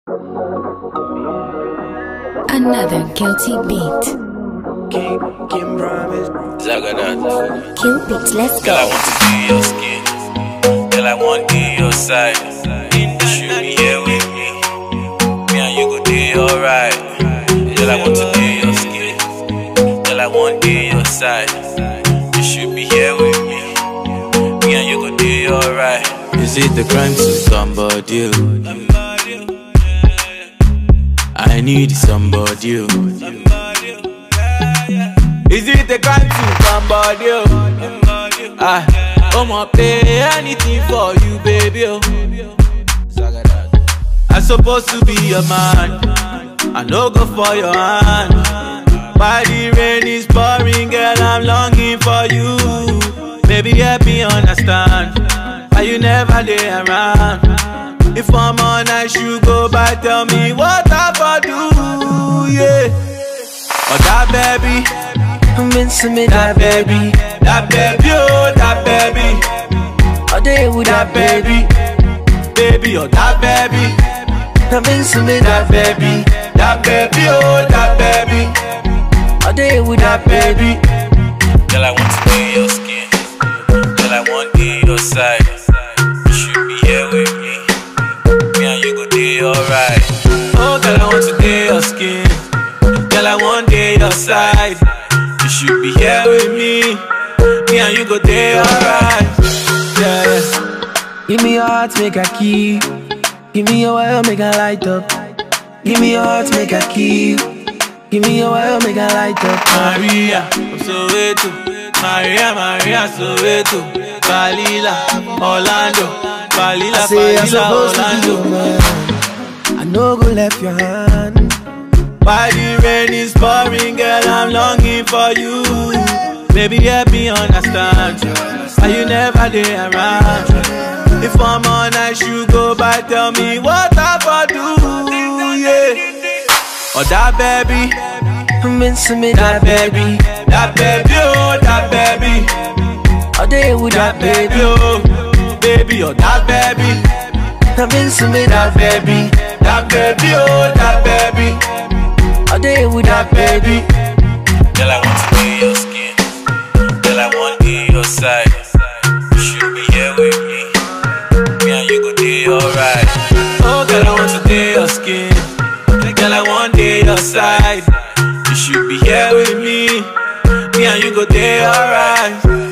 Another guilty beat. Kim promise. Zagadat. Kill beats, let's Girl, I go. want to be your skin. Girl, I want to be your side. You should be here with me. Me and you go do alright. Girl, I want to be your skin. Girl, I want to be your side. You should be here with me. Me and you go do alright. Is it the crime to somebody? I need somebody. Is it the crime to somebody? I'ma pay anything for you, baby. I'm supposed to be your man. I no go for your hand. While the rain is pouring, girl, I'm longing for you. Baby, help me understand why you never lay around. If I'm on night, you go by, tell me what I for do, yeah. Oh, that baby, I'm into me, that baby, oh, that baby, all day with that baby, baby, oh, that baby, I'm into me, that baby, oh, that baby, all day with that baby. Girl, I want to be your skin. Girl, I want to be your side. You should be here with me. Me and you go do alright. Oh, girl, I want to be your skin. Girl, I want to be your side. You should be here with me. Me and you go do alright. Yeah. Give me your heart, make a key. Give me your oil, make a light up. Give me your heart, make a key. Give me your oil, make a light up. Maria, I'm Soweto. Maria, Soweto. Balila, Orlando. Balila, Orlando. I know go left your hand. While the rain is pouring, girl, I'm longing for you. Baby, help me understand why you never lay around. If I'm on night, you go by, tell me what I for do, yeah. Oh, that baby, I'm into me, that baby, oh, that baby, all day with that that baby, baby. oh, baby, oh, that baby, I'm into me, that baby, oh, that baby, all day with that that baby. Girl, I want to be your skin. Girl, I want to be your side. You should be here with me. Me and you go do alright. Oh, girl, I want to be your skin. Girl, I want to be your side. You should be here with me. Me and you go do alright.